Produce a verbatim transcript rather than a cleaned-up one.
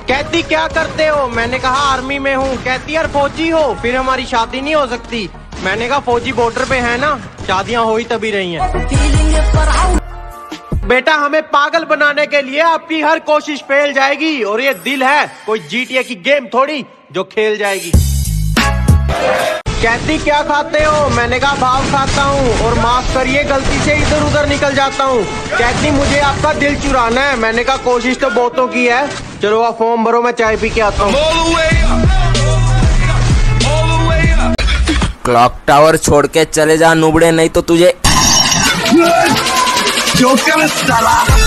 कहती क्या करते हो? मैंने कहा आर्मी में हूँ। कहती यार फौजी हो, फिर हमारी शादी नहीं हो सकती। मैंने कहा फौजी बॉर्डर पे है ना, शादियाँ हो ही तभी रही हैं। बेटा हमें पागल बनाने के लिए आपकी हर कोशिश फेल जाएगी, और ये दिल है कोई जीटीए की गेम थोड़ी जो खेल जाएगी। कहती क्या खाते हो? मैंने कहा भाव खाता हूँ, और माफ करिए गलती से इधर उधर निकल जाता हूँ। कहती मुझे आपका दिल चुराना है। मैंने कहा कोशिश तो बहुतों की है, चलो आप फॉर्म भरो, मैं चाय पी के आता हूँ। क्लॉक टावर छोड़ के चले जा नुबड़े, नहीं तो तुझे